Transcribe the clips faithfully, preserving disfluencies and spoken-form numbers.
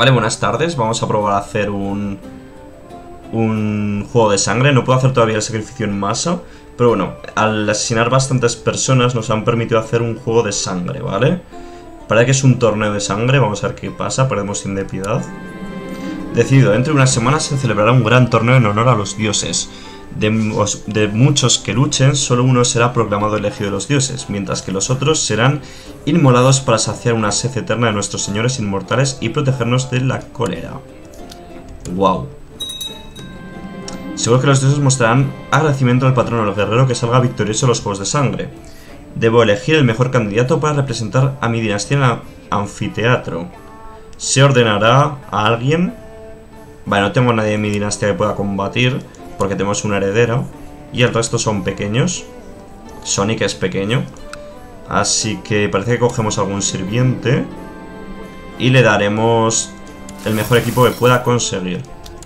Vale, buenas tardes. Vamos a probar a hacer un... Un juego de sangre. No puedo hacer todavía el sacrificio en masa, pero bueno, al asesinar bastantes personas nos han permitido hacer un juego de sangre, ¿vale? Parece que es un torneo de sangre. Vamos a ver qué pasa. Perdemos sin de piedad. Decidido, dentro de unas semanas se celebrará un gran torneo en honor a los dioses. De, de muchos que luchen, solo uno será proclamado elegido de los dioses, mientras que los otros serán inmolados para saciar una sed eterna de nuestros señores inmortales y protegernos de la cólera. Wow. Seguro que los dioses mostrarán agradecimiento al patrono del guerrero que salga victorioso en los juegos de sangre. Debo elegir el mejor candidato para representar a mi dinastía en el anfiteatro. ¿Se ordenará a alguien? Vale, no tengo a nadie en mi dinastía que pueda combatir, porque tenemos un heredero y el resto son pequeños. Sonic es pequeño, así que parece que cogemos algún sirviente y le daremos el mejor equipo que pueda conseguir.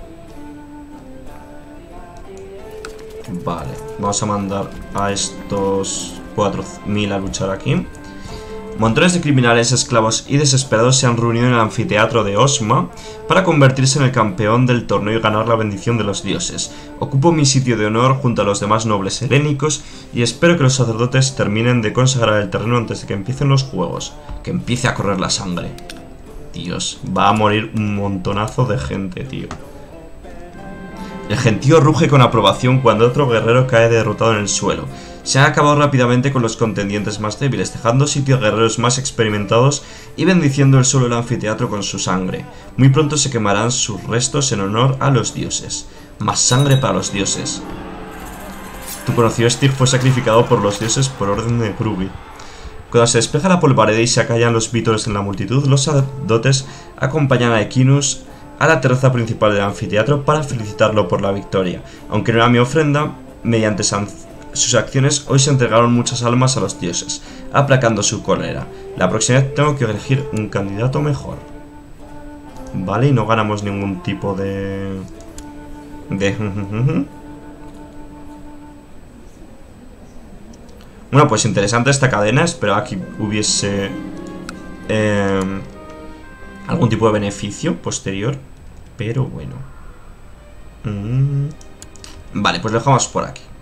Vale, vamos a mandar a estos cuatro mil a luchar aquí. Montones de criminales, esclavos y desesperados se han reunido en el anfiteatro de Osma para convertirse en el campeón del torneo y ganar la bendición de los dioses. Ocupo mi sitio de honor junto a los demás nobles helénicos y espero que los sacerdotes terminen de consagrar el terreno antes de que empiecen los juegos. Que empiece a correr la sangre. Dios, va a morir un montonazo de gente, tío. El gentío ruge con aprobación cuando otro guerrero cae derrotado en el suelo. Se han acabado rápidamente con los contendientes más débiles, dejando sitio a guerreros más experimentados y bendiciendo el suelo del anfiteatro con su sangre. Muy pronto se quemarán sus restos en honor a los dioses. Más sangre para los dioses. Tu conocido Steve fue sacrificado por los dioses por orden de Groovy. Cuando se despeja la polvareda y se acallan los vítores en la multitud, los sacerdotes acompañan a Equinus a la terraza principal del anfiteatro para felicitarlo por la victoria. Aunque no era mi ofrenda, mediante sus acciones hoy se entregaron muchas almas a los dioses, aplacando su cólera. La próxima vez tengo que elegir un candidato mejor. Vale, y no ganamos ningún tipo de... de... Bueno, pues interesante esta cadena. Esperaba que hubiese... Eh... algún tipo de beneficio posterior, pero bueno. Mm. Vale, pues lo dejamos por aquí.